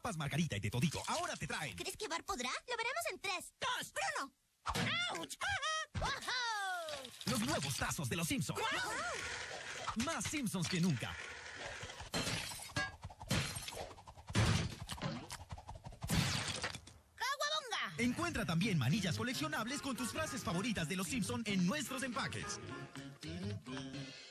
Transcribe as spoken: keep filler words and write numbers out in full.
Papas Margarita y de todito, ahora te traen. ¿Crees que Bar podrá? Lo veremos en tres, dos, uno. ¡Auch! ¡Wow! Los nuevos tazos de los Simpsons. ¡Wow! Más Simpsons que nunca. ¡Caguabonga! Encuentra también manillas coleccionables con tus frases favoritas de los Simpsons en nuestros empaques.